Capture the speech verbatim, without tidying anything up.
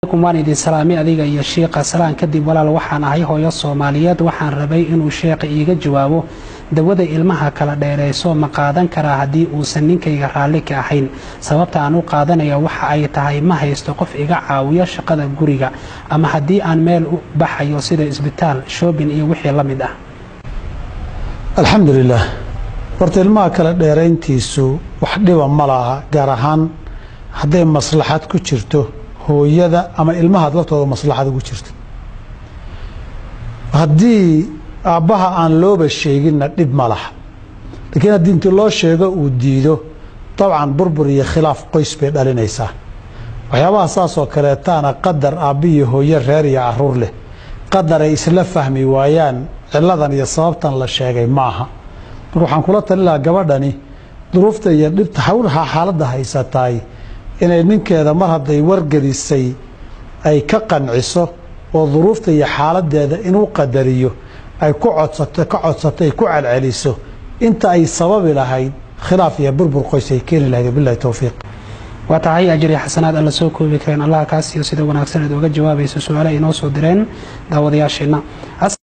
waan idin salaamay adiga iyo sheekha salaan kadib walaal waxaan ahay hooyo Soomaaliyeed waxaan rabay inuu sheekha iiga jawaabo dawada ilmaha kala dheereyso ma qaadan karaa hadii uusan ninkayga raali ka ahayn sababta aan u qaadanayo waxa ay tahay ma haysto qof iga caawiyo shaqada guriga ama hadii aan meel u baxayo sida isbitaal shopping iyo wixii la mid ah alxamdulillah horta ilmaha kala dheereyntiisu wax dhiba ma laha gaar ahaan haday maslaxad ku jirto hooyada ama ilmaha laftooda maslaxad ugu jirto hadii aabaha aan looba sheegin dib ma laha laakiin hadii inta loo sheego uu diido dabcan burbur iyo khilaaf qoys bay dhalinaysaa waxyaabaha saas oo kale taana qadar aabiyo hooyo reer iyo caruur leh qadar ay isla fahmi waayaan ciladan iyo sababtan la sheegay maaha marka waxaan kula talinayaa gabadhani duruufta iyo dhibta hawlaha xaaladda haysatay inay ninkeeda mar haday wargelisay ay ka qanciso oo duruufta iyo xaaladeeda inuu qadariyo ay ku codsato ka codsatay ku calceliso inta ay sababi lahayd khilaaf iyo burbur qoys ay keen lahayd billahi tawfiiq wa tahay ajri xasanaad alla soo koobi kareen allah kaas iyo sida wanaagsan ee uga jawaabayso su'aalaha inoo soo direen daawadayaasheena.